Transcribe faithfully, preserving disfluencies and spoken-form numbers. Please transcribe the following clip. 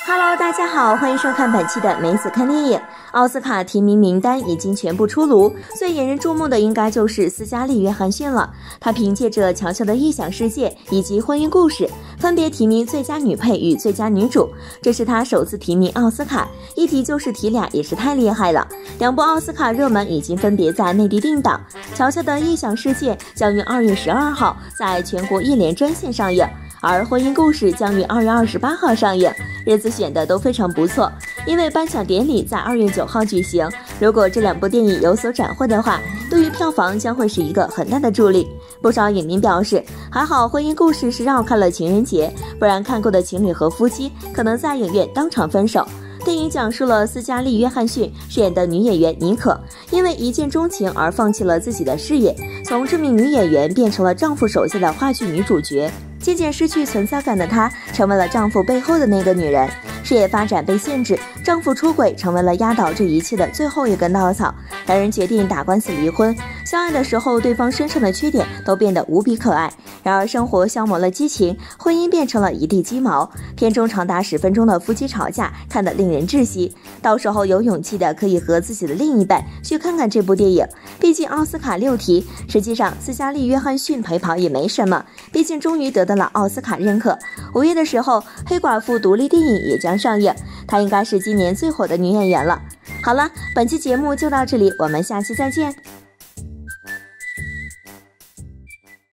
Hello， 大家好，欢迎收看本期的梅子看电影。奥斯卡提名名单已经全部出炉，最引人注目的应该就是斯嘉丽·约翰逊了。她凭借着《乔乔的异想世界》以及《婚姻故事》，分别提名最佳女配与最佳女主，这是她首次提名奥斯卡，一提就是提俩，也是太厉害了。两部奥斯卡热门已经分别在内地定档，《乔乔的异想世界》将于二月十二号在全国一连专线上映。而婚姻故事将于二月二十八号上映，日子选的都非常不错。因为颁奖典礼在二月九号举行，如果这两部电影有所斩获的话，对于票房将会是一个很大的助力。不少影迷表示，还好婚姻故事是绕开了情人节，不然看过的情侣和夫妻可能在影院当场分手。电影讲述了斯嘉丽·约翰逊饰演的女演员妮可，因为一见钟情而放弃了自己的事业，从这名女演员变成了丈夫手下的话剧女主角。渐渐失去存在感的她，成为了丈夫背后的那个女人。事业发展被限制，丈夫出轨成为了压倒这一切的最后一根稻草。两人决定打官司离婚。相爱的时候，对方身上的缺点都变得无比可爱。然而生活消磨了激情，婚姻变成了一地鸡毛。片中长达十分钟的夫妻吵架，看得令人窒息。到时候有勇气的可以和自己的另一半去看看这部电影。毕竟奥斯卡六提，实际上斯嘉丽·约翰逊陪跑也没什么，毕竟终于得到了奥斯卡认可。五月的时候，黑寡妇独立电影也将上映，她应该是今年最火的女演员了。好了，本期节目就到这里，我们下期再见。